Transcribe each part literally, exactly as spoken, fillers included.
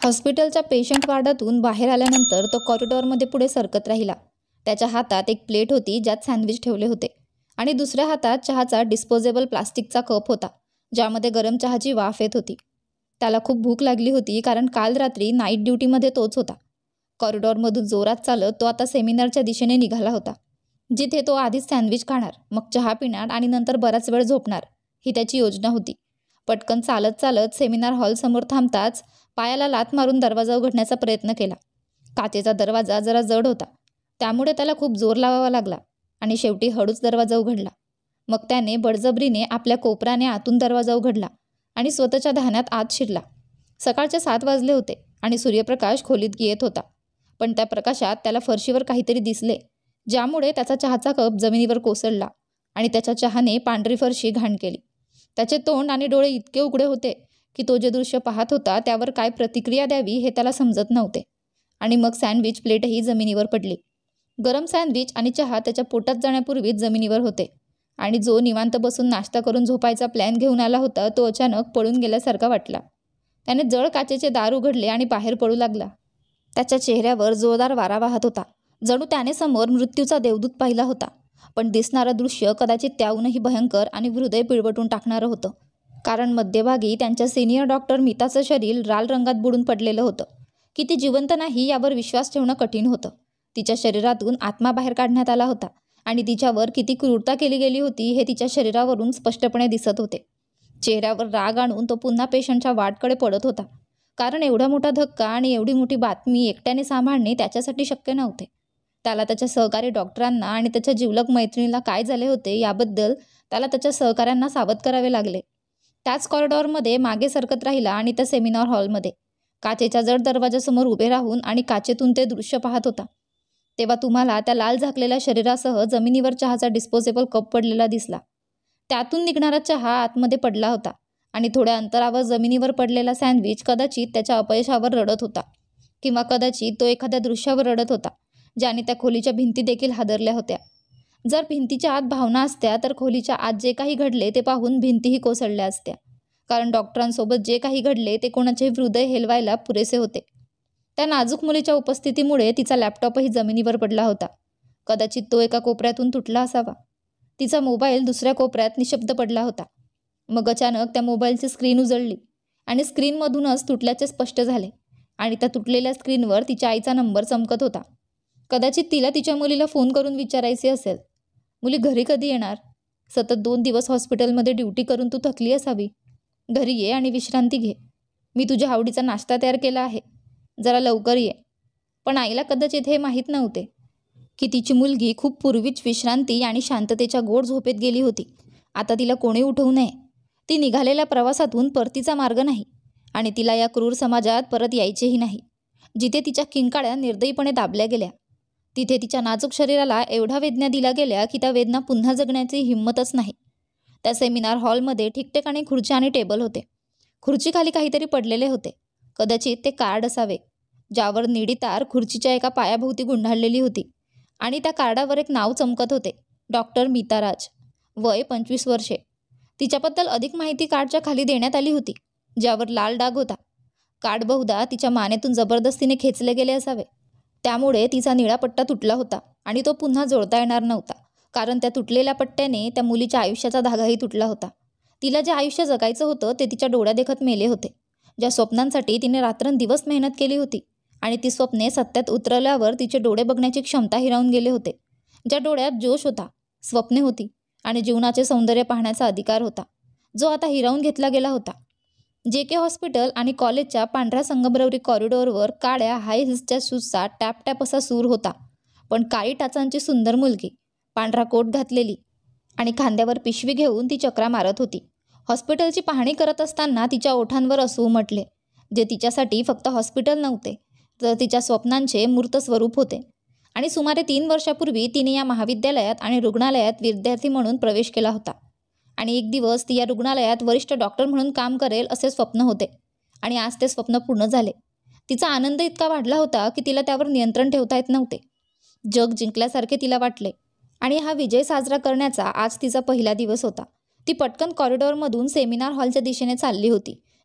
हॉस्पिटलच्या पेशंट वॉर्डातून बाहेर आल्यानंतर तो कॉरिडॉरमध्ये पुढे सरकत राहिला. त्याच्या हातात एक प्लेट होती ज्यात सँडविच ठेवले होते आणि दुसऱ्या हातात चहाचा डिस्पोजेबल प्लास्टिकचा कप होता ज्यामध्ये गरम चहाची वाफ येत होती. त्याला खूप भूक लागली होती कारण काल रात्री नाईट ड्युटीमध्ये तोच होता. कॉरिडॉरमधून जोरात चालत तो आता सेमिनारच्या दिशेने निघाला होता, जिथे तो आधीच सँडविच खाणार, मग चहा पिणार आणि नंतर बराच वेळ झोपणार ही त्याची योजना होती. पटकन चालत चालत सेमिनार हॉलसमोर थांबताच पायाला लाथ मारून दरवाजा उघडण्याचा प्रयत्न केला. काचेचा दरवाजा जरा जड होता, त्यामुळे त्याला खूप जोर लावावा लागला आणि शेवटी हळूच दरवाजा उघडला. मग त्याने बळजबरीने आपल्या कोपराने आतून दरवाजा उघडला आणि स्वतःच्या ध्यानात आत शिरला. सकाळचे सात वाजले होते आणि सूर्यप्रकाश खोलीत येत होता, पण त्या प्रकाशात त्याला फरशीवर काहीतरी दिसले, ज्यामुळे त्याचा चहाचा कप जमिनीवर कोसळला आणि त्याच्या चहाने पांढरी फरशी घाण केली. त्याचे तोंड आणि डोळे इतके उघडे होते की तो जे दृश्य पाहत होता त्यावर काय प्रतिक्रिया द्यावी हे त्याला समजत नव्हते. आणि मग सँडविच प्लेटही जमिनीवर पडली. गरम सँडविच आणि चहा त्याच्या पोटात जाण्यापूर्वीच जमिनीवर होते आणि जो निवांत बसून नाश्ता करून झोपायचा प्लॅन घेऊन आला होता तो अचानक पळून गेल्यासारखा वाटला. त्याने जळ काचेचे दार उघडले आणि बाहेर पडू लागला. त्याच्या चेहऱ्यावर जोरदार वारा वाहत होता, जणू त्याने समोर मृत्यूचा देवदूत पाहिला होता. पण दिसणारं दृश्य कदाचित त्याहूनही भयंकर आणि हृदय पिळवटून टाकणारं होतं, कारण मध्यभागी त्यांच्या सिनियर डॉक्टर मीताचं शरीर लाल रंगात बुडून पडलेलं होतं. की ती जिवंत नाही यावर विश्वास ठेवणं कठीण होतं. तिच्या शरीरातून आत्मा बाहेर काढण्यात आला होता आणि तिच्यावर किती क्रूरता केली गेली होती हे तिच्या शरीरावरून स्पष्टपणे दिसत होते. चेहऱ्यावर राग आणून तो पुन्हा पेशंटच्या वाटकडे पडत होता, कारण एवढा मोठा धक्का आणि एवढी मोठी बातमी एकट्याने सांभाळणे त्याच्यासाठी शक्य नव्हते. त्याला त्याच्या सहकारी डॉक्टरांना आणि त्याच्या जिवलग मैत्रिणीला काय झाले होते याबद्दल त्याला त्याच्या सहकाऱ्यांना सावध करावे लागले. त्याच कॉरिडॉरमध्ये मागे सरकत राहिला आणि त्या सेमिनार हॉलमध्ये काचेच्या जड दरवाजासमोर उभे राहून आणि काचेतून ते दृश्य पाहत होता. तेव्हा तुम्हाला त्या लाल झाकलेल्या शरीरासह जमिनीवर चहाचा डिस्पोजेबल कप पडलेला दिसला. त्यातून निघणारा चहा आतमध्ये पडला होता आणि थोड्या अंतरावर जमिनीवर पडलेला सँडविच कदाचित त्याच्या अपयशावर रडत होता, किंवा कदाचित तो एखाद्या दृश्यावर रडत होता ज्याने त्या खोलीच्या भिंती देखील हादरल्या होत्या. जर भिंतीच्या आत भावना असत्या तर खोलीच्या आत जे काही घडले ते पाहून भिंतीही कोसळल्या असत्या, कारण डॉक्टरांसोबत जे काही घडले ते कोणाचे हृदय हेलवायला पुरेसे होते. त्या नाजूक मुलीच्या उपस्थितीमुळे तिचा लॅपटॉपही जमिनीवर पडला होता. कदाचित तो एका कोपऱ्यातून तुटला असावा. तिचा मोबाईल दुसऱ्या कोपऱ्यात निशब्द पडला होता. मग अचानक त्या मोबाईलची स्क्रीन उजळली आणि स्क्रीनमधूनच तुटल्याचे स्पष्ट झाले आणि त्या तुटलेल्या स्क्रीनवर तिच्या आईचा नंबर चमकत होता. कदाचित तिला तिच्या मुलीला फोन करून विचारायचे असेल, मुली घरी कधी येणार? सतत दोन दिवस हॉस्पिटलमध्ये ड्युटी करून तू थकली असावी. घरी ये आणि विश्रांती घे. मी तुझ्या आवडीचा नाश्ता तयार केला आहे, जरा लवकर ये. पण आईला कदाचित हे माहीत नव्हते की तिची मुलगी खूप पूर्वीच विश्रांती आणि शांततेच्या गोड झोपेत गेली होती. आता तिला कोणी उठवू नये. ती निघालेल्या प्रवासातून परतीचा मार्ग नाही आणि तिला या क्रूर समाजात परत यायचेही नाही, जिथे तिच्या किंकाळ्या निर्दयीपणे दाबल्या गेल्या. तिथे तिच्या नाजूक शरीराला एवढ्या वेदना दिल्या गेल्या की त्या वेदना पुन्हा जगण्याची हिंमतच नाही. त्या सेमिनार हॉलमध्ये ठिकठिकाणी खुर्च्या आणि टेबल होते. खुर्चीखाली काहीतरी पडलेले होते, कदाचित ते कार्ड असावे, ज्यावर निळी तार खुर्चीच्या एका पायाभोवती गुंडाळलेली होती आणि त्या कार्डावर एक नाव चमकत होते, डॉक्टर मीता राज, वय पंचवीस वर्षे. तिच्याबद्दल अधिक माहिती कार्डच्या खाली देण्यात आली होती, ज्यावर लाल डाग होता. कार्ड बहुधा तिच्या मानेतून जबरदस्तीने खेचले गेले असावे, त्यामुळे तिचा निळा पट्टा तुटला होता आणि तो पुन्हा जोडता येणार नव्हता, कारण त्या तुटलेल्या पट्ट्याने त्या मुलीच्या आयुष्याचा धागाही तुटला होता. तिला जे आयुष्य जगायचं होतं ते तिच्या डोळ्यादेखत मेले होते. ज्या स्वप्नांसाठी तिने रात्रंदिवस मेहनत केली होती आणि ती स्वप्ने सत्यात उतरवल्यावर तिचे डोळे बघण्याची क्षमता हिरावून गेले होते. ज्या डोळ्यात जोश होता, स्वप्ने होती आणि जीवनाचे सौंदर्य पाहण्याचा अधिकार होता, जो आता हिरावून घेतला गेला होता. जे के हॉस्पिटल आणि कॉलेजच्या पांढऱ्या संगमरवरी कॉरिडॉरवर काळ्या हाय हिल्सच्या शूजचा टॅप टॅप असा सूर होता. पण काळी टाचांची सुंदर मुलगी, पांढरा कोट घातलेली आणि खांद्यावर पिशवी घेऊन ती चक्रा मारत होती. हॉस्पिटलची पाहणी करत असताना तिच्या ओठांवर अश्रू उमटले, जे तिच्यासाठी फक्त हॉस्पिटल नव्हते तर तिच्या स्वप्नांचे मूर्त स्वरूप होते. आणि सुमारे तीन वर्षापूर्वी तिने या महाविद्यालयात आणि रुग्णालयात विद्यार्थी म्हणून प्रवेश केला होता आणि एक दिवस ती या रुग्णालयात वरिष्ठ डॉक्टर म्हणून काम करेल असे स्वप्न होते आणि आज ते स्वप्न पूर्ण झाले. तिचा आनंद इतका वाढला होता की तिला त्यावर नियंत्रण ठेवता येत नव्हते. जग जिंकल्यासारखे तिला वाटले आणि हा विजय साजरा करण्याचा आज तिचा पहिला दिवस होता. ती पटकन कॉरिडॉरमधून सेमिनार हॉलच्या दिशेने चालली होती,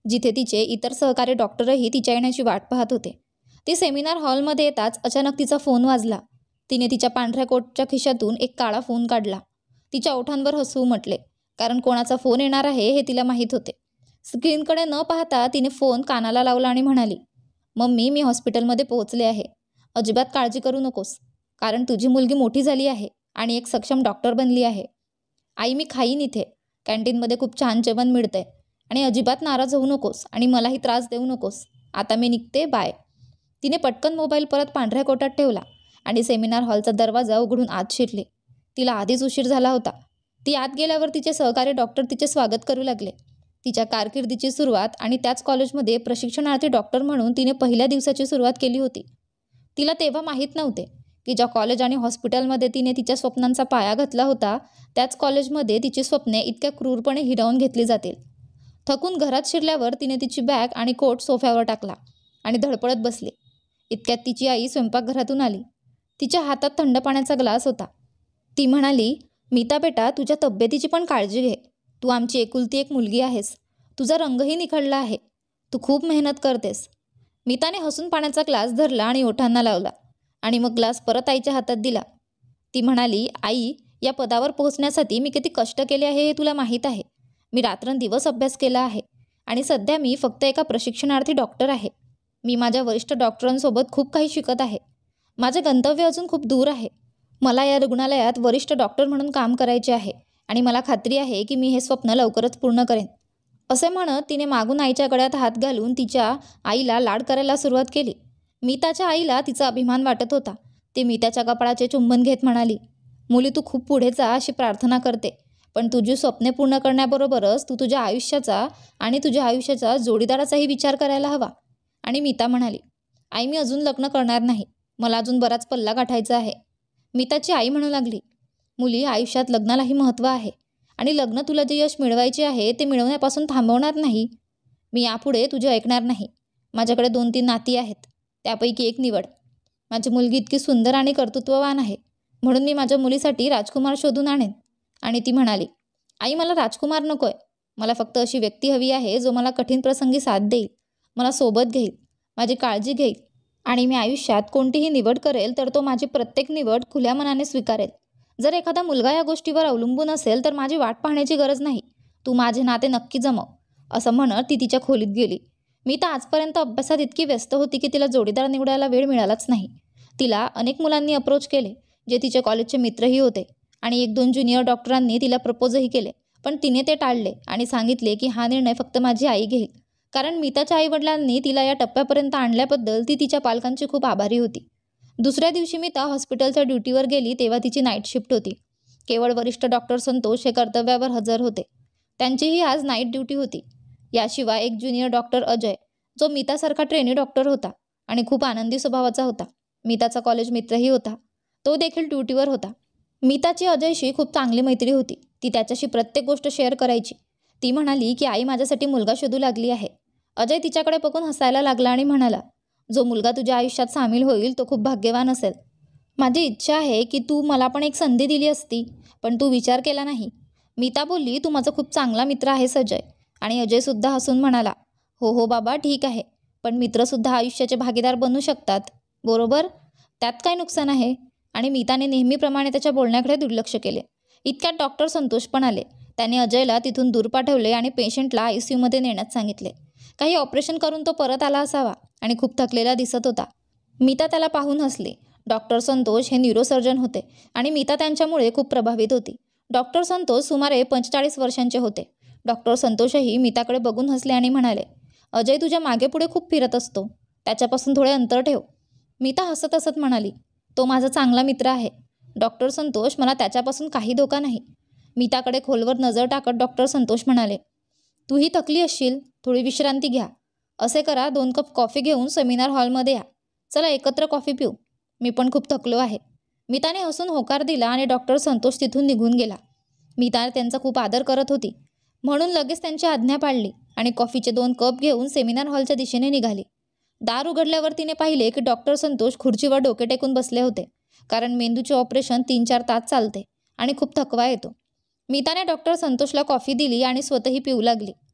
जिथे तिचे इतर सहकारी डॉक्टरही तिच्या येण्याची वाट पाहत होते. ती सेमिनार हॉलमध्ये येताच अचानक तिचा फोन वाजला. तिने तिच्या पांढऱ्या कोटच्या खिशातून एक काळा फोन काढला. तिच्या ओठांवर हसू उमटले, कारण कोणाचा फोन येणार आहे हे तिला माहीत होते. स्क्रीनकडे न पाहता तिने फोन कानाला लावला आणि म्हणाली, मम्मी, मी हॉस्पिटलमध्ये पोहोचले आहे. अजिबात काळजी करू नकोस, कारण तुझी मुलगी मोठी झाली आहे आणि एक सक्षम डॉक्टर बनली आहे. आई, मी खाईन इथे. कॅन्टीनमध्ये खूप छान जेवण मिळतंय आणि अजिबात नाराज होऊ नकोस आणि मलाही त्रास देऊ नकोस. आता मी निघते, बाय. तिने पटकन मोबाईल परत पांढऱ्या कोटात ठेवला आणि सेमिनार हॉलचा दरवाजा उघडून आत शिरली. तिला आधीच उशीर झाला होता. ती आत गेल्यावर तिचे सहकारी डॉक्टर तिचे स्वागत करू लागले. तिच्या कारकिर्दीची सुरुवात आणि त्याच कॉलेजमध्ये प्रशिक्षणार्थी डॉक्टर म्हणून तिने पहिल्या दिवसाची सुरुवात केली होती. तिला तेव्हा माहीत नव्हते की ज्या कॉलेज आणि हॉस्पिटलमध्ये तिने तिच्या स्वप्नांचा पाया घातला होता, त्याच कॉलेजमध्ये तिची स्वप्ने इतक्या क्रूरपणे हिरावून घेतली जातील. थकून घरात शिरल्यावर तिने तिची बॅग आणि कोट सोफ्यावर टाकला आणि धडपडत बसली. इतक्यात तिची आई स्वयंपाकघरातून आली. तिच्या हातात थंड पाण्याचा ग्लास होता. ती म्हणाली, मीता बेटा, तुझ्या तब्येतीची पण काळजी घे. तू आमची एकुलती एक मुलगी आहेस. तुझा रंगही निखळला आहे. तू खूप मेहनत करतेस. मीताने हसून पाण्याचा ग्लास धरला आणि ओठांना लावला आणि मग ग्लास परत आईच्या हातात दिला. ती म्हणाली, आई, या पदावर पोहोचण्यासाठी मी किती कष्ट केले आहे हे तुला माहीत आहे. मी रात्रंदिवस अभ्यास केला आहे आणि सध्या मी फक्त एका प्रशिक्षणार्थी डॉक्टर आहे. मी माझ्या वरिष्ठ डॉक्टरांसोबत खूप काही शिकत आहे. माझे गंतव्य अजून खूप दूर आहे. मला या रुग्णालयात वरिष्ठ डॉक्टर म्हणून काम करायचे आहे आणि मला खात्री आहे की मी हे स्वप्न लवकरच पूर्ण करेन. असे म्हणत तिने मागून आईच्या गळ्यात हात घालून तिच्या आईला लाड करायला सुरुवात केली. मीताच्या आईला तिचा अभिमान वाटत होता. ती मीताच्या कपाळाचे चुंबन घेत म्हणाली, मुली, तू खूप पुढे जा अशी प्रार्थना करते, पण तुझी स्वप्ने पूर्ण करण्याबरोबरच तू तुझ्या आयुष्याचा आणि तुझ्या आयुष्याचा जोडीदाराचाही विचार करायला हवा. आणि मीता म्हणाली, आई, मी अजून लग्न करणार नाही. मला अजून बराच पल्ला गाठायचा आहे. मीताची आई म्हणू लागली, मुली, आयुष्यात लग्नालाही महत्त्व आहे आणि लग्न तुला जे यश मिळवायचे आहे ते मिळवण्यापासून थांबवणार नाही. मी यापुढे तुझे ऐकणार नाही. माझ्याकडे दोन तीन नाती आहेत, त्यापैकी एक निवड. माझी मुलगी इतकी सुंदर आणि कर्तृत्ववान आहे, म्हणून मी माझ्या मुलीसाठी राजकुमार शोधून आणेन. आणि ती म्हणाली, आई, मला राजकुमार नकोय. मला फक्त अशी व्यक्ती हवी आहे जो मला कठीण प्रसंगी साथ देईल, मला सोबत घेईल, माझी काळजी घेईल आणि मी आयुष्यात कोणतीही निवड करेल तर तो माझी प्रत्येक निवड खुल्या मनाने स्वीकारेल. जर एखादा मुलगा या गोष्टीवर अवलंबून असेल तर माझी वाट पाहण्याची गरज नाही. तू माझे नाते नक्की जमव. असं म्हणत ती तिच्या खोलीत गेली. मी तर आजपर्यंत अभ्यासात इतकी व्यस्त होती की तिला जोडीदार निवडायला वेळ मिळालाच नाही. तिला अनेक मुलांनी अप्रोच केले, जे तिच्या कॉलेजचे मित्रही होते, आणि एक दोन ज्युनियर डॉक्टरांनी तिला प्रपोजही केले, पण तिने ते टाळले आणि सांगितले की हा निर्णय फक्त माझी आई घेईल, कारण मीताच्या आईवडिलांनी तिला या टप्प्यापर्यंत आणल्याबद्दल ती तिच्या पालकांची खूप आभारी होती. दुसऱ्या दिवशी मीता हॉस्पिटलच्या ड्युटीवर गेली तेव्हा तिची नाईट शिफ्ट होती. केवळ वरिष्ठ डॉक्टर संतोष हे कर्तव्यावर हजर होते. त्यांचीही आज नाईट ड्युटी होती. याशिवाय एक ज्युनियर डॉक्टर अजय, जो मीतासारखा ट्रेनी डॉक्टर होता आणि खूप आनंदी स्वभावाचा होता. मीताचा कॉलेज मित्रही होता. तो देखील ड्युटीवर होता. मीताची अजयशी खूप चांगली मैत्री होती. ती त्याच्याशी प्रत्येक गोष्ट शेअर करायची. ती म्हणाली की आई माझ्यासाठी मुलगा शोधू लागली आहे. अजय तिच्याकडे बघून हसायला लागला आणि म्हणाला, जो मुलगा तुझ्या आयुष्यात सामील होईल तो खूप भाग्यवान असेल. माझी इच्छा आहे की तू मला पण एक संधी दिली असती, पण तू विचार केला नाही. मीता बोलली, तू माझा खूप चांगला मित्र आहेस अजय. आणि अजयसुद्धा हसून म्हणाला, हो हो बाबा, ठीक आहे, पण मित्रसुद्धा आयुष्याचे भागीदार बनू शकतात, बरोबर? त्यात काय नुकसान आहे? आणि मीताने नेहमीप्रमाणे त्याच्या बोलण्याकडे दुर्लक्ष केले. इतक्यात डॉक्टर संतोष पण आले. त्याने अजयला तिथून दूर पाठवले आणि पेशंटला आय सी यूमध्ये नेण्यास सांगितले. काही ऑपरेशन करून तो परत आला असावा आणि खूप थकलेला दिसत होता. मीता त्याला पाहून हसली. डॉक्टर संतोष हे न्यूरोसर्जन होते आणि मीता त्यांच्यामुळे खूप प्रभावित होती. डॉक्टर संतोष सुमारे पंचेचाळीस वर्षांचे होते. डॉक्टर संतोषही मीताकडे बघून हसले आणि म्हणाले, अजय तुझ्या मागे पुढे खूप फिरत असतो, त्याच्यापासून थोडे अंतर ठेव. मीता हसत हसत म्हणाली, तो माझा चांगला मित्र आहे डॉक्टर संतोष, मला त्याच्यापासून काही धोका नाही. मीताकडे खोलवर नजर टाकत डॉक्टर संतोष म्हणाले, तूही थकली असशील, थोडी विश्रांती घ्या. असे करा, दोन कप कॉफी घेऊन सेमिनार हॉलमध्ये या. चला एकत्र कॉफी पिऊ. मी पण खूप थकलो आहे. मीताने हसून होकार दिला आणि डॉक्टर संतोष तिथून निघून गेला. मीता त्यांचा खूप आदर करत होती, म्हणून लगेच त्यांची आज्ञा पाळली आणि कॉफीचे दोन कप घेऊन सेमिनार हॉलच्या दिशेने निघाली. दार उघडल्यावर तिने पाहिले की डॉक्टर संतोष खुर्चीवर डोके टेकून बसले होते, कारण मेंदूचे ऑपरेशन तीन चार तास चालते आणि खूप थकवा येतो. मीताने डॉक्टर संतोषला कॉफी दिली आणि स्वतःही पिऊ लागली.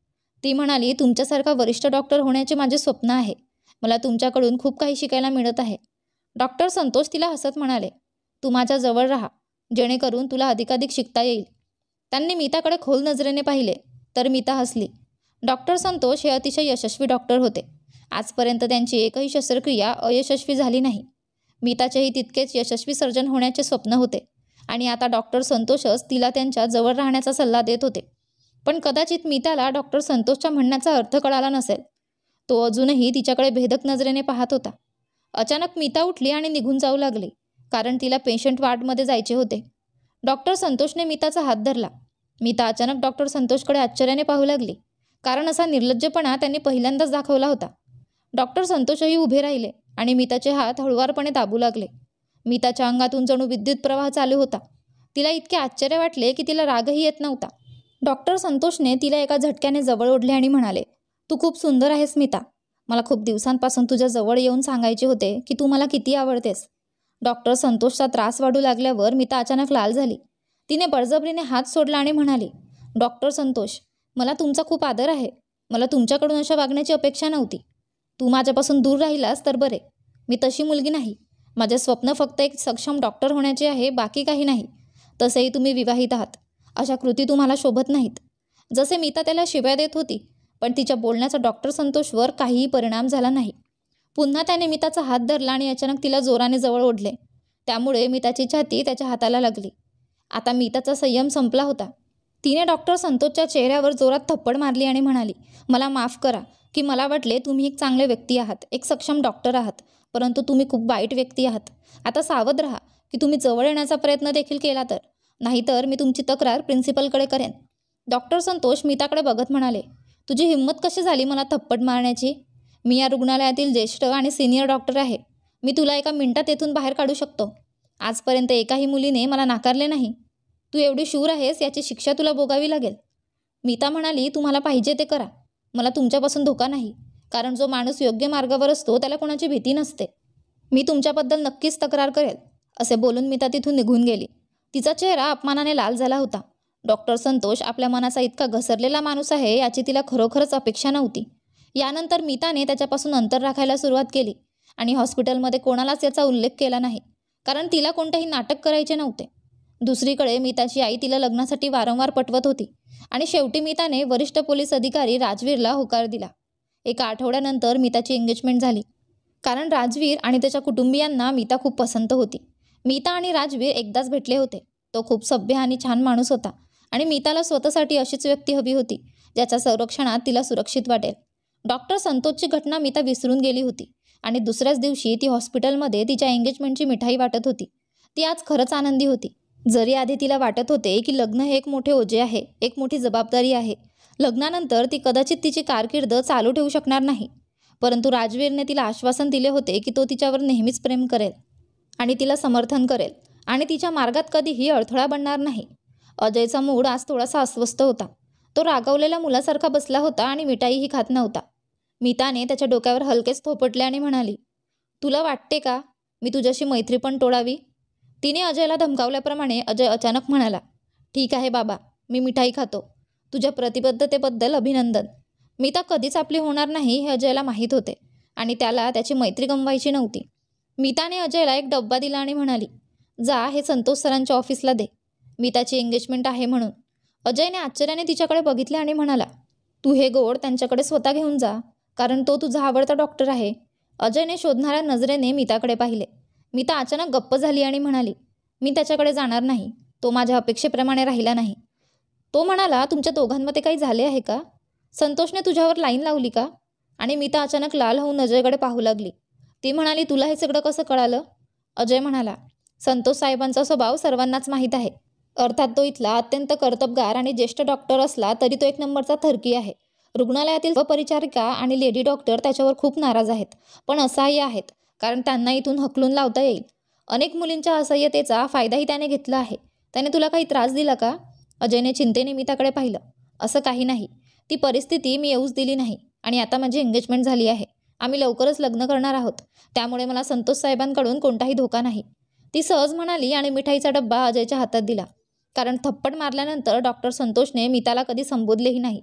ती म्हणाली, तुमच्यासारखा वरिष्ठ डॉक्टर होण्याचे माझे स्वप्न आहे. मला तुमच्याकडून खूप काही शिकायला मिळत आहे. डॉक्टर संतोष तिला हसत म्हणाले, तू माझ्या जवळ राहा, जेणेकरून तुला अधिकाधिक शिकता येईल. त्यांनी मीताकडे खोल नजरेने पाहिले तर मीता हसली. डॉक्टर संतोष हे अतिशय यशस्वी डॉक्टर होते. आजपर्यंत त्यांची एकही शस्त्रक्रिया अयशस्वी झाली नाही. मीताचेही तितकेच यशस्वी सर्जन होण्याचे स्वप्न होते आणि आता डॉक्टर संतोषच तिला त्यांच्या जवळ राहण्याचा सल्ला देत होते. पण कदाचित मीताला डॉक्टर संतोषच्या म्हणण्याचा अर्थ कळाला नसेल. तो अजूनही तिच्याकडे भेदक नजरेने पाहत होता. अचानक मीता उठली आणि निघून जाऊ लागली, कारण तिला पेशंट वॉर्डमध्ये जायचे होते. डॉक्टर संतोषने मीताचा हात धरला. मीता अचानक डॉक्टर संतोषकडे आश्चर्याने पाहू लागली, कारण असा निर्लज्जपणा त्यांनी पहिल्यांदाच दाखवला होता. डॉक्टर संतोषही उभे राहिले आणि मीताचे हात हळुवारपणे दाबू लागले. मीताच्या अंगातून जणू विद्युत प्रवाह चालू होता. तिला इतके आश्चर्य वाटले की तिला रागही येत नव्हता. डॉक्टर संतोषने तिला एका झटक्याने जवळ ओढले आणि म्हणाले, तू खूप सुंदर आहेस मीता. मला खूप दिवसांपासून तुझ्या जवळ येऊन सांगायचे होते की तू मला किती आवडतेस. डॉक्टर संतोषचा त्रास वाढू लागल्यावर मीता अचानक लाल झाली. तिने बळजबरीने हात सोडला आणि म्हणाली, डॉक्टर संतोष, मला तुमचा खूप आदर आहे. मला तुमच्याकडून अशा वागण्याची अपेक्षा नव्हती. तू माझ्यापासून दूर राहिलास तर बरे. मी तशी मुलगी नाही. माझे स्वप्न फक्त एक सक्षम डॉक्टर होण्याचे आहे, बाकी काही नाही. तसेही तुम्ही विवाहित आहात. अशा कृती तुम्हाला शोभत नाहीत. जसे मीता त्याला शिव्या देत होती, पण तिच्या बोलण्याचा डॉक्टर संतोषवर काहीही परिणाम झाला नाही. पुन्हा त्याने मीताचा हात धरला आणि अचानक तिला जोराने जवळ ओढले. त्यामुळे मीताची छाती त्याच्या हाताला लागली. आता मीताचा संयम संपला होता. तिने डॉक्टर संतोषच्या चेहऱ्यावर जोरात थप्पड मारली आणि म्हणाली, मला माफ करा की मला वाटले तुम्ही एक चांगले व्यक्ती आहात, एक सक्षम डॉक्टर आहात, परंतु तुम्ही खूप वाईट व्यक्ती आहात. आता सावध राहा की तुम्ही जवळ येण्याचा प्रयत्न देखील केला तर, नाहीतर मी तुमची तक्रार प्रिन्सिपलकडे करेन. डॉक्टर संतोष मीताकडे बघत म्हणाले, तुझी हिंमत कशी झाली मला थप्पड मारण्याची? मी या रुग्णालयातील ज्येष्ठ आणि सिनियर डॉक्टर आहे. मी तुला एका मिनिटात येथून बाहेर काढू शकतो. आजपर्यंत एकाही मुलीने मला नाकारले नाही. तू एवढी शूर आहेस याची शिक्षा तुला भोगावी लागेल. मीता म्हणाली, तुम्हाला पाहिजे ते करा. मला तुमच्यापासून धोका नाही, कारण जो माणूस योग्य मार्गावर असतो त्याला कोणाची भीती नसते. मी तुमच्याबद्दल नक्कीच तक्रार करेल. असे बोलून मीता तिथून निघून गेली. तिचा चेहरा अपमानाने लाल झाला होता. डॉक्टर संतोष आपल्या मनाचा इतका घसरलेला माणूस आहे याची तिला खरोखरच अपेक्षा नव्हती. यानंतर मीताने त्याच्यापासून अंतर राखायला सुरुवात केली आणि हॉस्पिटलमध्ये कोणालाच याचा उल्लेख केला नाही, कारण तिला कोणतेही नाटक करायचे नव्हते. दुसरीकडे मीताची आई तिला लग्नासाठी वारंवार पटवत होती आणि शेवटी मीताने वरिष्ठ पोलीस अधिकारी राजवीरला होकार दिला. एका आठवड्यानंतर मीताची एंगेजमेंट झाली, कारण राजवीर आणि त्याच्या कुटुंबियांना मीता खूप पसंत होती. मीता आणि राजवीर एकदाच भेटले होते. तो खूप सभ्य आणि छान माणूस होता आणि मीताला स्वतःसाठी अशीच व्यक्ती हवी होती ज्याच्या संरक्षणात तिला सुरक्षित वाटेल. डॉक्टर संतोषची घटना मीता विसरून गेली होती आणि दुसऱ्याच दिवशी ती हॉस्पिटलमध्ये तिच्या एंगेजमेंटची मिठाई वाटत होती. ती आज खरंच आनंदी होती. जरी आधी तिला वाटत होते की लग्न हे एक मोठे ओझे आहे, एक मोठी जबाबदारी आहे. लग्नानंतर ती कदाचित तिची कारकीर्द चालू ठेवू शकणार नाही, परंतु राजवीरने तिला आश्वासन दिले होते की तो तिच्यावर नेहमीच प्रेम करेल आणि तिला समर्थन करेल आणि तिच्या मार्गात कधीही अडथळा बनणार नाही. अजयचा मूड आज थोडासा अस्वस्थ होता. तो रागावलेल्या मुलासारखा बसला होता आणि मिठाईही खात नव्हता. मीताने त्याच्या डोक्यावर हलकेच थोपटले आणि म्हणाली, तुला वाटते का मी तुझ्याशी मैत्री पण तोडावी? तिने अजयला धमकावल्याप्रमाणे अजय अचानक म्हणाला, ठीक आहे बाबा, मी मिठाई खातो. तुझ्या प्रतिबद्धतेबद्दल अभिनंदन. मीता कधीच आपली होणार नाही हे अजयला माहीत होते आणि त्याला त्याची मैत्री गमवायची नव्हती. मीताने अजयला एक डब्बा दिला आणि म्हणाली, जा हे संतोष सरांच्या ऑफिसला दे. मीताची एंगेजमेंट आहे म्हणून. अजयने आश्चर्याने तिच्याकडे बघितले आणि म्हणाला, तू हे गोड त्यांच्याकडे स्वतः घेऊन जा, कारण तो तुझा आवडता डॉक्टर आहे. अजयने शोधणाऱ्या नजरेने मीताकडे पाहिले. मीता अचानक गप्प झाली आणि म्हणाली, मी त्याच्याकडे जाणार नाही. तो माझ्या अपेक्षेप्रमाणे राहिला नाही. तो म्हणाला, तुमच्या दोघांमध्ये काही झाले आहे का? संतोषने तुझ्यावर लाईन लावली का? आणि मीता अचानक लाल होऊन अजयकडे पाहू लागली. ती म्हणाली, तुला हे सगळं कसं कळालं? अजय म्हणाला, संतोष साहेबांचा स्वभाव सर्वांनाच माहीत आहे. अर्थात तो इथला अत्यंत कर्तबगार आणि ज्येष्ठ डॉक्टर असला तरी तो एक नंबरचा थरकी आहे. रुग्णालयातील परिचारिका आणि लेडी डॉक्टर त्याच्यावर खूप नाराज आहेत, पण असहाय्य आहेत, कारण त्यांना इथून हकलून लावता येईल. अनेक मुलींच्या असहाय्यतेचा फायदाही त्याने घेतला आहे. त्याने तुला काही त्रास दिला का? अजयने चिंतेने मीताकडे पाहिलं. असं काही नाही. ती परिस्थिती मी येऊच दिली नाही आणि आता माझी एंगेजमेंट झाली आहे. आम्ही लवकरच लग्न करणार आहोत, त्यामुळे मला संतोष साहेबांकडून कोणताही धोका नाही. ती सहज म्हणाली आणि मिठाईचा डब्बा अजयच्या हातात दिला, कारण थप्पड मारल्यानंतर डॉक्टर संतोषने मीताला कधी संबोधलेही नाही,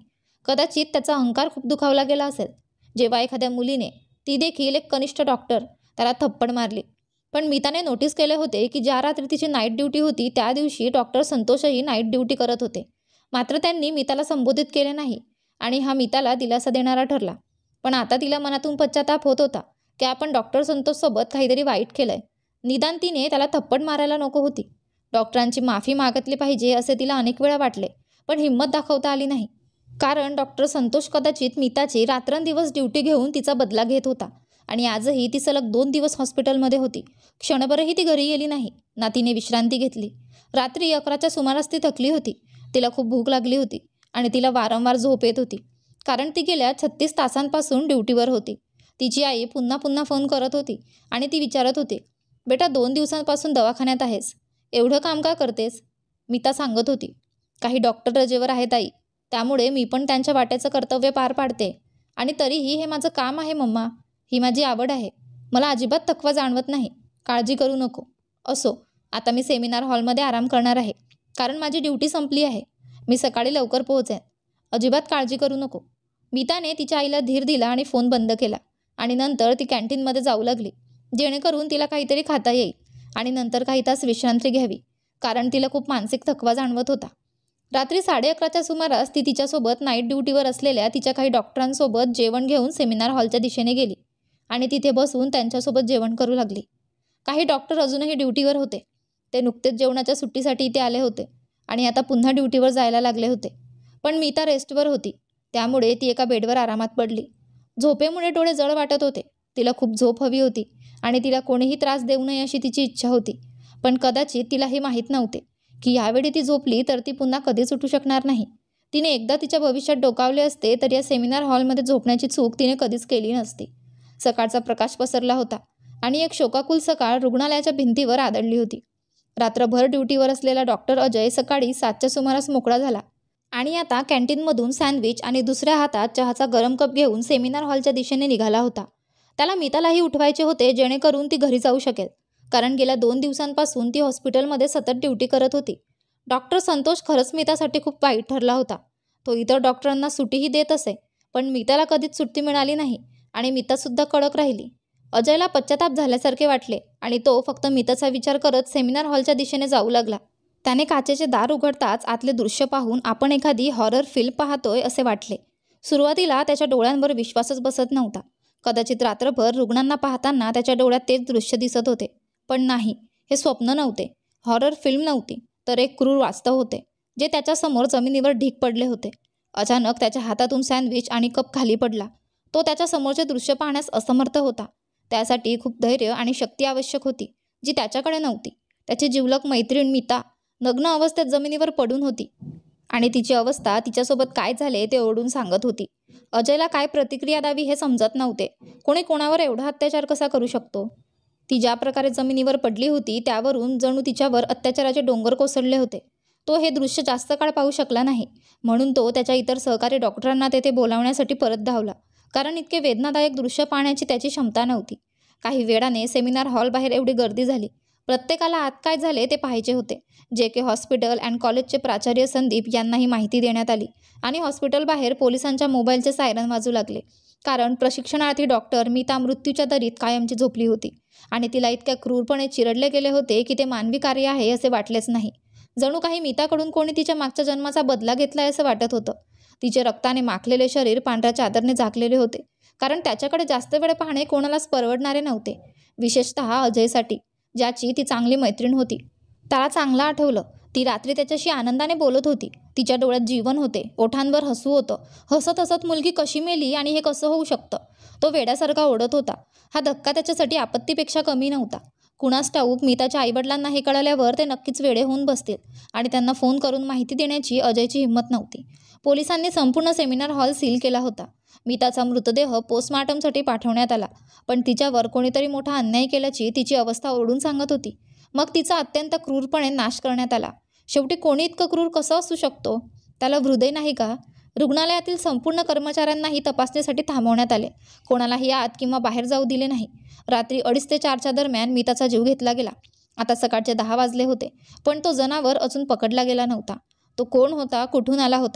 कदाचित त्याचा अहंकार खूप दुखावला गेला असेल जेव्हा एखाद्या मुलीने, ती देखील एक कनिष्ठ डॉक्टर, त्याला थप्पड मारली. पण मीताने नोटीस केले होते की ज्या रात्री तिची नाईट ड्युटी होती त्या दिवशी डॉक्टर संतोषही नाईट ड्युटी करत होते. मात्र त्यांनी मीताला संबोधित केले नाही आणि हा मीताला दिलासा देणारा ठरला. पण आता तिला मनातून पश्चाताप होत होता की आपण डॉक्टर संतोषसोबत काहीतरी वाईट केलंय. निदान तिने त्याला थप्पड मारायला नको होती. डॉक्टरांची माफी मागितली पाहिजे असे तिला अनेक वेळा वाटले, पण हिंमत दाखवता आली नाही. कारण डॉक्टर संतोष कदाचित मीताची रात्रंदिवस ड्युटी घेऊन तिचा बदला घेत होता आणि आजही ती सलग दोन दिवस हॉस्पिटलमध्ये होती. क्षणभरही ती घरी गेली नाही, ना तिने विश्रांती घेतली. रात्री अकराच्या सुमारास ती थकली होती. तिला खूप भूक लागली होती आणि तिला वारंवार झोप येत होती, कारण ती गेल्या छत्तीस तासांपासून ड्युटीवर होती. तिची आई पुन्हा पुन्हा फोन करत होती आणि ती विचारत होती, बेटा दोन दिवसांपासून दवाखान्यात आहेस, एवढं काम का करतेस? मीता सांगत होती, काही डॉक्टर रजेवर आहेत आई, त्यामुळे मी पण त्यांच्या वाट्याचं कर्तव्य पार पाडते. आणि तरीही हे माझं काम आहे मम्मा, ही माझी आवड आहे. मला अजिबात थकवा जाणवत नाही, काळजी करू नको. असो, आता मी सेमिनार हॉलमध्ये आराम करणार आहे, कारण माझी ड्युटी संपली आहे. मी सकाळी लवकर पोहोचेन, अजिबात काळजी करू नको. मीताने तिच्या आईला धीर दिला आणि फोन बंद केला आणि नंतर ती कॅन्टीनमध्ये जाऊ लागली, जेणेकरून तिला काहीतरी खाता येईल आणि नंतर काही तास विश्रांती घ्यावी, कारण तिला खूप मानसिक थकवा जाणवत होता. रात्री साडे अकराच्या सुमारास ती तिच्यासोबत नाईट ड्युटीवर असलेल्या तिच्या काही डॉक्टरांसोबत जेवण घेऊन सेमिनार हॉलच्या दिशेने गेली आणि तिथे बसून त्यांच्यासोबत जेवण करू लागली. काही डॉक्टर अजूनही ड्युटीवर होते. ते नुकतेच जेवणाच्या सुट्टीसाठी इथे आले होते आणि आता पुन्हा ड्युटीवर जायला लागले होते. पण मीता रेस्टवर होती, त्यामुळे ती एका बेडवर आरामात पडली. झोपेमुळे डोळे जड वाटत होते. तिला खूप झोप हवी होती आणि तिला कोणीही त्रास देऊ नये अशी तिची इच्छा होती. पण कदाचित तिला हे माहीत नव्हते की यावेळी ती झोपली तर ती पुन्हा कधीच उठू शकणार नाही. तिने एकदा तिच्या भविष्यात डोकावले असते तर या सेमिनार हॉलमध्ये झोपण्याची चूक तिने कधीच केली नसती. सकाळचा प्रकाश पसरला होता आणि एक शोकाकुल सकाळ रुग्णालयाच्या भिंतीवर आदळली होती. रात्रभर ड्युटीवर असलेला डॉक्टर अजय सकाळी सातच्या सुमारास मोकळा झाला आणि आता कॅन्टीनमधून सँडविच आणि दुसऱ्या हातात चहाचा गरम कप घेऊन सेमिनार हॉलच्या दिशेने निघाला होता. त्याला मीतालाही उठवायचे होते, जेणेकरून ती घरी जाऊ शकेल, कारण गेल्या दोन दिवसांपासून ती हॉस्पिटलमध्ये सतत ड्युटी करत होती. डॉक्टर संतोष खरंच मीतासाठी खूप वाईट ठरला होता. तो इतर डॉक्टरांना सुट्टीही देत असे, पण मीताला कधीच सुट्टी मिळाली नाही आणि मीतासुद्धा कडक राहिली. अजयला पश्चाताप झाल्यासारखे वाटले आणि तो फक्त मीताचा विचार करत सेमिनार हॉलच्या दिशेने जाऊ लागला. त्याने काचेचे दार उघडताच आतले दृश्य पाहून आपण एखादी हॉरर फिल्म पाहतोय असे वाटले. सुरुवातीला त्याच्या डोळ्यांवर विश्वासच बसत नव्हता. कदाचित रात्रभर रुग्णांना पाहताना त्याच्या डोळ्यात तेच दृश्य दिसत होते, पण नाही, हे स्वप्न नव्हते, हॉरर फिल्म नव्हती, तर एक क्रूर वास्तव होते, जे त्याच्यासमोर जमिनीवर ढीग पडले होते. अचानक त्याच्या हातातून सँडविच आणि कप खाली पडला. तो त्याच्या समोरचे दृश्य पाहण्यास असमर्थ होता. त्यासाठी खूप धैर्य आणि शक्ती आवश्यक होती, जी त्याच्याकडे नव्हती. त्याची जिवलग मैत्रीण मीता नग्न अवस्थेत जमिनीवर पडून होती आणि तिची अवस्था तिच्यासोबत काय झाले ते ओरडून सांगत होती. अजयला काय प्रतिक्रिया द्यावी हे समजत नव्हते. कोणी कोणावर एवढा अत्याचार कसा करू शकतो? ती ज्या प्रकारे जमिनीवर पडली होती त्यावरून जणू तिच्यावर अत्याचाराचे डोंगर कोसळले होते. तो हे दृश्य जास्त काळ पाहू शकला नाही, म्हणून तो त्याच्या इतर सहकारी डॉक्टरांना तेथे बोलावण्यासाठी परत धावला, कारण इतके वेदनादायक दृश्य पाहण्याची त्याची क्षमता नव्हती. काही वेळाने सेमिनार हॉल बाहेर एवढी गर्दी झाली. प्रत्येकाला आत काय झाले ते पाहायचे होते. जे के हॉस्पिटल अँड कॉलेजचे प्राचार्य संदीप यांनाही माहिती देण्यात आली आणि हॉस्पिटल बाहेर पोलिसांच्या मोबाईलचे सायरन वाजू लागले, कारण प्रशिक्षणार्थी डॉक्टर मीता मृत्यूच्या दरीत कायमची झोपली होती आणि तिला इतक्या क्रूरपणे चिरडले गेले होते की ते मानवी कार्य आहे असे वाटलेच नाही. जणू काही मीताकडून कोणी तिच्या मागच्या जन्माचा बदला घेतलाय असं वाटत होतं. तिचे रक्ताने माखलेले शरीर पांढऱ्या चादरने झाकलेले होते, कारण त्याच्याकडे जास्त वेळ पाहणे कोणालाच परवडणारे नव्हते, विशेषतः अजयसाठी, ज्याची ती चांगली मैत्रीण होती. त्याला चांगलं आठवलं, ती रात्री त्याच्याशी आनंदाने बोलत होती. तिच्या डोळ्यात जीवन होते, ओठांवर हसू होतं. हसत हसत मुलगी कशी मेली आणि हे कसं होऊ शकतं? तो वेड्यासारखा ओढत होता. हा धक्का त्याच्यासाठी आपत्तीपेक्षा कमी नव्हता. कुणास ठाऊक मीताच्या आईवडिलांना हे कळल्यावर ते नक्कीच वेडे होऊन बसतील आणि त्यांना फोन करून माहिती देण्याची अजयची हिंमत नव्हती. पोलिसांनी संपूर्ण सेमिनार हॉल सील केला होता. मीताचा मृतदेह पोस्टमार्टमसाठी पाठवण्यात आला, पण तिच्यावर कोणीतरी मोठा अन्याय केल्याची तिची अवस्था ओरडून सांगत होती. मग तिचा अत्यंत क्रूरपणे नाश करण्यात आला. शेवटी कोणी इतकं क्रूर कसं असू शकतो? त्याला हृदय नाही का? रुग्णालयातील संपूर्ण कर्मचाऱ्यांनाही तपासणीसाठी थांबवण्यात आले. कोणालाही आत किंवा बाहेर जाऊ दिले नाही. रात्री अडीच ते चारच्या दरम्यान मीताचा जीव घेतला गेला. आता सकाळचे दहा वाजले होते, पण तो जनावर अजून पकडला गेला नव्हता. तो कोण होता, कुठून आला होता,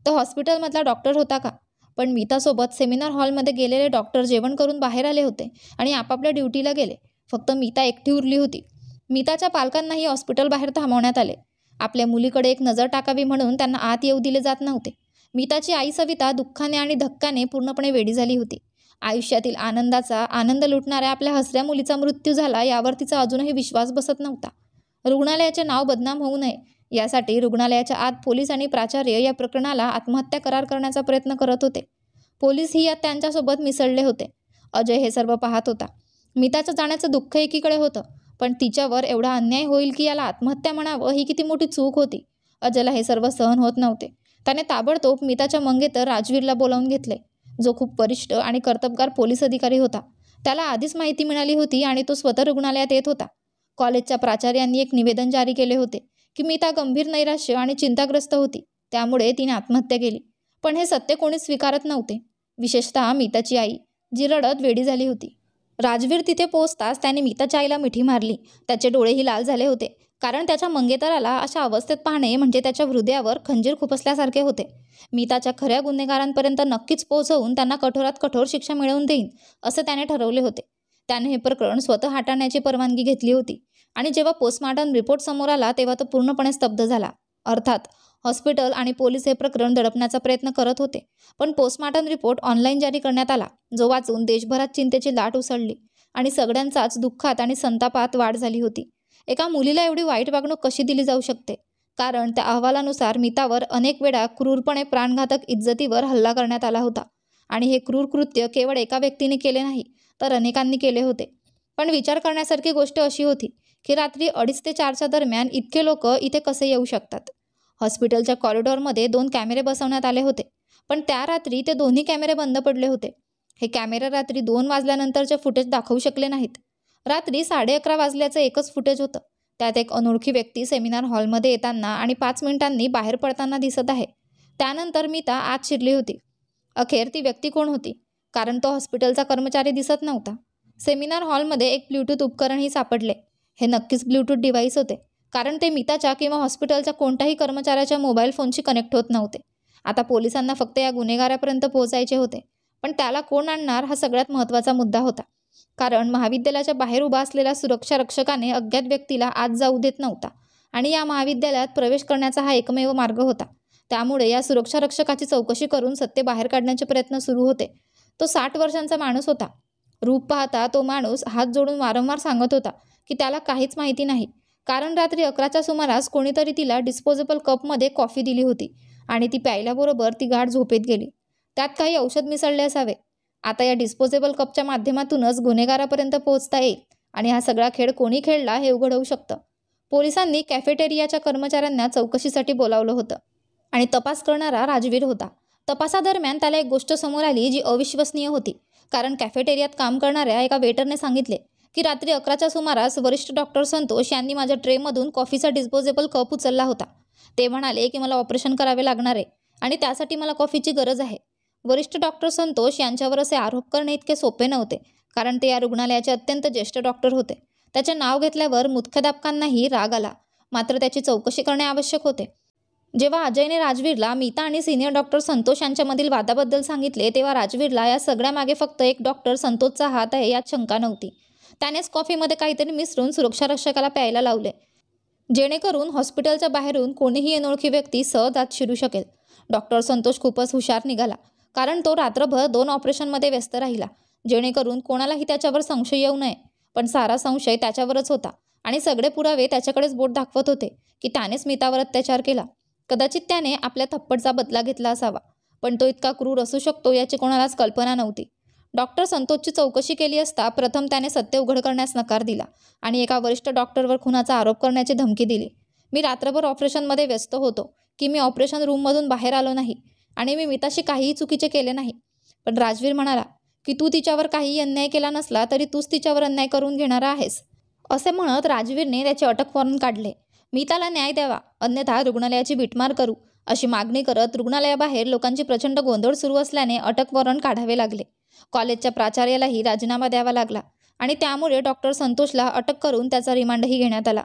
तो हॉस्पिटलमधला डॉक्टर होता का? पण मीतासोबत सेमिनार हॉलमध्ये गेलेले डॉक्टर जेवण करून बाहेर आले होते आणि आपापल्या ड्युटीला गेले. फक्त मीता एकटी उरली होती. मीताच्या पालकांनाही हॉस्पिटल बाहेर थांबवण्यात आले. आपल्या मुलीकडे एक नजर टाकावी म्हणून त्यांना आत येऊ दिले जात नव्हते. मीताची आई सविता दुःखाने आणि धक्क्याने पूर्णपणे वेडी झाली होती. आयुष्यातील आनंदाचा आनंद लुटणाऱ्या आपल्या हसऱ्या मुलीचा मृत्यू झाला यावर तिचा अजूनही विश्वास बसत नव्हता. रुग्णालयाचे नाव बदनाम होऊ नये यासाठी रुग्णालयाच्या आत पोलीस आणि प्राचार्य या प्रकरणाला आत्महत्या करार करण्याचा प्रयत्न करत होते. पोलीसही यात त्यांच्यासोबत मिसळले होते. अजय हे सर्व पाहत होता. मीताच्या जाण्याचं दुःख एकीकडे होतं, पण तिच्यावर एवढा अन्याय होईल की याला आत्महत्या म्हणावं ही किती मोठी चूक होती. अजयला हे सर्व सहन होत नव्हते. त्याने ताबडतोब मीताच्या मंगेतर राजवीरला बोलावून घेतले, जो खूप वरिष्ठ आणि कर्तबगार पोलीस अधिकारी होता. त्याला आधीच माहिती मिळाली होती आणि तो स्वतः रुग्णालयात येत होता. कॉलेजच्या प्राचार्यांनी एक निवेदन जारी केले होते की मीता गंभीर नैराश्य आणि चिंताग्रस्त होती, त्यामुळे तिने आत्महत्या केली. पण हे सत्य कोणीच स्वीकारत नव्हते, विशेषतः मीताची आई, जी रडत वेडी झाली होती. राजवीर तिथे पोहोचताच त्याने मीताच्या आईला मिठी मारली. त्याचे डोळेही लाल झाले होते, कारण त्याच्या मंगेतराला अशा अवस्थेत पाहणे म्हणजे त्याच्या हृदयावर खंजीर खुपसल्यासारखे होते. मीताच्या खऱ्या गुन्हेगारांपर्यंत नक्कीच पोहोचवून त्यांना कठोरात कठोर शिक्षा मिळवून देईन असे त्याने ठरवले होते. त्याने हे प्रकरण स्वतः हाताळण्याची परवानगी घेतली होती आणि जेव्हा पोस्टमॉर्टम रिपोर्ट समोर आला तेव्हा तो पूर्णपणे स्तब्ध झाला. अर्थात हॉस्पिटल आणि पोलीस हे प्रकरण दडपण्याचा प्रयत्न करत होते, पण पोस्टमॉर्टम रिपोर्ट ऑनलाईन जारी करण्यात आला, जो वाचून देशभरात चिंतेची लाट उसळली आणि सगळ्यांचाच दुःखात आणि संतापात वाढ झाली होती. एका मुलीला एवढी वाईट वागणूक कशी दिली जाऊ शकते? कारण त्या अहवालानुसार मीतावर अनेक वेळा क्रूरपणे प्राणघातक इज्जतीवर हल्ला करण्यात आला होता आणि हे क्रूर कृत्य केवळ एका व्यक्तीने केले नाही तर अनेकांनी केले होते. पण विचार करण्यासारखी गोष्ट अशी होती की रात्री अडीच ते चारच्या दरम्यान इतके लोक इथे कसे येऊ शकतात? हॉस्पिटलच्या कॉरिडॉरमध्ये दोन कॅमेरे बसवण्यात आले होते, पण त्या रात्री ते दोन्ही कॅमेरे बंद पडले होते. हे कॅमेरे रात्री दोन वाजल्यानंतरचे फुटेज दाखवू शकले नाहीत. रात्री साडे अकरा वाजल्याचं एकच फुटेज होतं. त्यात एक अनोळखी व्यक्ती सेमिनार हॉलमध्ये येताना आणि पाच मिनिटांनी बाहेर पडताना दिसत आहे. त्यानंतर मीता आत शिरली होती. अखेर ती व्यक्ती कोण होती? कारण तो हॉस्पिटलचा कर्मचारी दिसत नव्हता. सेमिनार हॉलमध्ये एक ब्ल्यूटूथ उपकरणही सापडले. हे नक्कीच ब्ल्यूटूथ डिव्हाइस होते, कारण ते मीताच्या किंवा हॉस्पिटलच्या कोणत्याही कर्मचाऱ्याच्या मोबाईल फोनशी कनेक्ट होत नव्हते. आता पोलिसांना फक्त या गुन्हेगारापर्यंत पोहोचायचे होते, पण त्याला कोण आणणार हा सगळ्यात महत्त्वाचा मुद्दा होता. कारण महाविद्यालयाच्या बाहेर उभा असलेल्या सुरक्षा रक्षकाने अज्ञात व्यक्तीला आत जाऊ देत नव्हता आणि या महाविद्यालयात प्रवेश करण्याचा हा एकमेव मार्ग होता. त्यामुळे या सुरक्षा रक्षकाची चौकशी करून सत्य बाहेर काढण्याचे प्रयत्न सुरू होते. तो साठ वर्षांचा माणूस होता. रूप पाहता तो माणूस हात जोडून वारंवार सांगत होता की त्याला काहीच माहिती नाही, कारण रात्री अकराच्या सुमारास कोणीतरी तिला डिस्पोजेबल कपमध्ये कॉफी दिली होती आणि ती प्यायल्याबरोबर ती गाढ झोपेत गेली. त्यात काही औषध मिसळले असावे. आता या डिस्पोजेबल कपच्या माध्यमातूनच गुन्हेगारापर्यंत पोहोचता येईल आणि हा सगळा खेळ कोणी खेळला हे उघड होऊ शकतं. पोलिसांनी कॅफेटेरियाच्या कर्मचाऱ्यांना चौकशीसाठी बोलावलं होतं आणि तपास करणारा राजवीर होता. तपासादरम्यान त्याला एक गोष्ट समोर आली जी अविश्वसनीय होती, कारण कॅफेटेरियात काम करणाऱ्या एका वेटरने सांगितले की रात्री अकराच्या सुमारास वरिष्ठ डॉक्टर संतोष यांनी माझ्या ट्रेमधून कॉफीचा डिस्पोजेबल कप उचलला होता. ते म्हणाले की मला ऑपरेशन करावे लागणार आहे आणि त्यासाठी मला कॉफीची गरज आहे. वरिष्ठ डॉक्टर संतोष यांच्यावर असे आरोप करणे इतके सोपे नव्हते, कारण ते या रुग्णालयाचे अत्यंत ज्येष्ठ डॉक्टर होते. त्याचे नाव घेतल्यावर मुख्याध्यापकांनाही राग आला, मात्र त्याची चौकशी करणे आवश्यक होते. जेव्हा अजयने राजवीरला मीता आणि सिनियर डॉक्टर संतोष यांच्यामधील वादाबद्दल सांगितले तेव्हा राजवीरला या सगळ्यामागे फक्त एक डॉक्टर संतोषचा हात आहे यात शंका नव्हती. त्यानेच कॉफीमध्ये काहीतरी मिसळून सुरक्षा रक्षकाला प्यायला लावले, जेणेकरून हॉस्पिटलच्या बाहेरून कोणीही अनोळखी व्यक्ती सहज आत शिरू शकेल. डॉक्टर संतोष खूपच हुशार निघाला, कारण तो रात्रभर दोन ऑपरेशनमध्ये व्यस्त राहिला, जेणेकरून कोणालाही त्याच्यावर संशय येऊ नये. पण सारा संशय त्याच्यावरच होता आणि सगळे पुरावे त्याच्याकडेच बोट दाखवत होते की त्यानेच मीतावर अत्याचार केला. कदाचित त्याने आपल्या थप्पडचा बदला घेतला असावा, पण तो इतका क्रूर असू शकतो याची कोणालाच कल्पना नव्हती. डॉक्टर संतोषची चौकशी केली असता प्रथम त्याने सत्य उघड करण्यास नकार दिला आणि एका वरिष्ठ डॉक्टरवर खुनाचा आरोप करण्याची धमकी दिली. मी रात्रभर ऑपरेशनमध्ये व्यस्त होतो की मी ऑपरेशन रूममधून बाहेर आलो नाही आणि मी मीताशी काहीही चुकीचे केले नाही. पण राजवीर म्हणाला की तू तिच्यावर काहीही अन्याय केला नसला तरी तूच तिच्यावर अन्याय करून घेणारा आहेस. असे म्हणत राजवीरने त्याचे अटक वॉरंट काढले. मीताला न्याय द्यावा, अन्यथा रुग्णालयाची बीटमार करू, अशी मागणी करत रुग्णालयाबाहेर लोकांची प्रचंड गोंधळ सुरू असल्याने अटक वॉरंट काढावे लागले. कॉलेजच्या प्राचार्यालाही राजीनामा द्यावा लागला आणि त्यामुळे डॉक्टर संतोषला अटक करून त्याचा रिमांडही घेण्यात आला.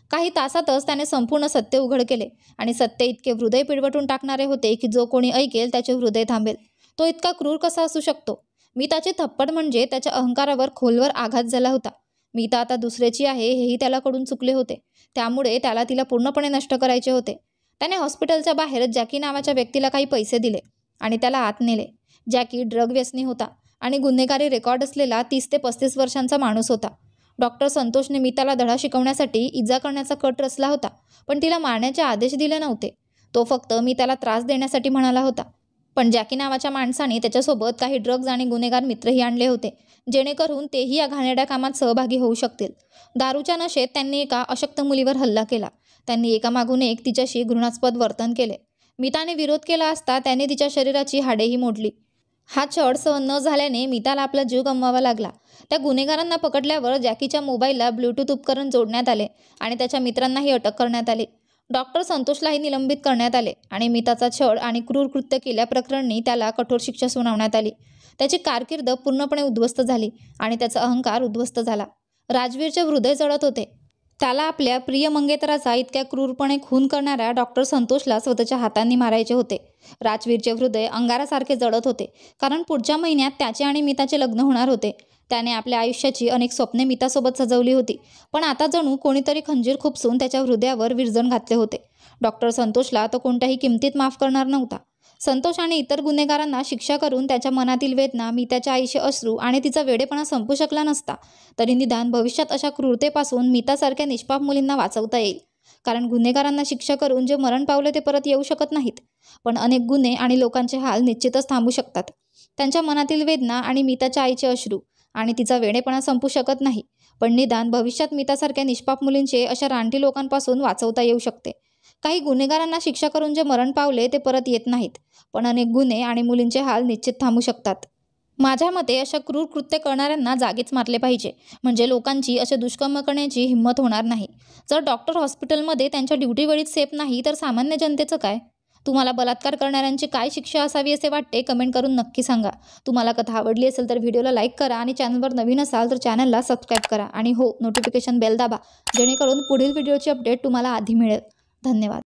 काही तासातच त्याने संपूर्ण सत्य उघड केले आणि सत्य इतके हृदय पिळवटून टाकणारे होते की जो कोणी ऐकेल त्याचे हृदय थांबेल. तो इतका क्रूर कसा असू शकतो? मीताची थप्पड म्हणजे त्याच्या अहंकारावर खोलवर आघात झाला होता. मीता आता दुसऱ्याची आहे हेही त्याला कडून चुकले होते. त्यामुळे त्याला तिला पूर्णपणे नष्ट करायचे होते. त्याने हॉस्पिटलच्या बाहेर जॅकी नावाच्या व्यक्तीला काही पैसे दिले आणि त्याला आत नेले. जॅकी ड्रग व्यसनी होता आणि गुन्हेगारी रेकॉर्ड असलेला तीस ते पस्तीस वर्षांचा माणूस होता. डॉक्टर संतोषने मीताला धडा शिकवण्यासाठी इजा करण्याचा कट रचला होता, पण तिला मारण्याचे आदेश दिले नव्हते. तो फक्त मीताला त्रास देण्यासाठी म्हणाला होता. पण जॅकी नावाच्या माणसाने त्याच्यासोबत काही ड्रग्ज आणि गुन्हेगार मित्रही आणले होते, जेणेकरून तेही या घाणेरड्या कामात सहभागी होऊ शकतील. दारूच्या नशेत त्यांनी एका अशक्त मुलीवर हल्ला केला. त्यांनी एकामागून एक तिच्याशी घृणास्पद वर्तन केले. मीताने विरोध केला असता त्याने तिच्या शरीराची हाडेही मोडली. हा छळ सहन न झाल्याने मीताला आपला जीव गमवावा लागला. त्या गुन्हेगारांना पकडल्यावर जॅकीच्या मोबाईलला ब्लूटूथ उपकरण जोडण्यात आले आणि त्याच्या मित्रांनाही अटक करण्यात आली. डॉक्टर संतोषलाही निलंबित करण्यात आले आणि मीताचा छळ आणि क्रूर कृत्य केल्याप्रकरणी त्याला कठोर शिक्षा सुनावण्यात आली. त्याची कारकीर्द पूर्णपणे उद्ध्वस्त झाली आणि त्याचा अहंकार उद्ध्वस्त झाला. राजवीरचे हृदय जळत होते. त्याला आपल्या प्रिय मंगेतराचा इतक्या क्रूरपणे खून करणाऱ्या डॉक्टर संतोषला स्वतःच्या हातांनी मारायचे होते. राजवीरचे हृदय अंगारासारखे जळत होते, कारण पुढच्या महिन्यात त्याचे आणि मीताचे लग्न होणार होते. त्याने आपल्या आयुष्याची अनेक स्वप्ने मीतासोबत सजवली होती, पण आता जणू कोणीतरी खंजीर खुपसून त्याच्या हृदयावर विरजण घातले होते. डॉक्टर संतोषला तो कोणत्याही किमतीत माफ करणार नव्हता. संतोष आणि इतर गुन्हेगारांना शिक्षा करून त्याच्या मनातील वेदना, मीताच्या आईचे अश्रू आणि तिचा वेडेपणा संपू शकला नसता, तरी निदान भविष्यात अशा क्रूरतेपासून मीतासारख्या निष्पाप मुलींना वाचवता येईल. कारण गुन्हेगारांना शिक्षा करून जे मरण पावले ते परत येऊ शकत नाहीत, पण अनेक गुन्हे आणि लोकांचे हाल निश्चितच थांबू शकतात. त्यांच्या मनातील वेदना आणि मीताच्या आईचे अश्रू आणि तिचा वेडेपणा संपू शकत नाही, पण निदान भविष्यात मीतासारख्या निष्पाप मुलींचे अशा रानटी लोकांपासून वाचवता येऊ शकते. काही गुन्हेगारांना शिक्षा करून जे मरण पावले ते परत येत नाहीत, पण अनेक गुन्हे आणि मुलींचे हाल निश्चित थांबू शकतात. माझ्या मते अशा क्रूर कृत्य करणाऱ्यांना जागीच मारले पाहिजे, म्हणजे लोकांची असे दुष्कर्म करण्याची हिंमत होणार नाही. जर डॉक्टर हॉस्पिटलमध्ये त्यांच्या ड्युटी वेळीच सेफ नाही, तर सामान्य जनतेचं काय? तुम्हाला बलात्कार करणाऱ्यांची काय शिक्षा असावी असे वाटते कमेंट करून नक्की सांगा. तुम्हाला कथा आवडली असेल तर व्हिडिओला लाईक करा आणि चॅनलवर नवीन असाल तर चॅनलला सबस्क्राईब करा आणि हो, नोटिफिकेशन बेल दाबा, जेणेकरून पुढील व्हिडिओची अपडेट तुम्हाला आधी मिळेल. धन्यवाद.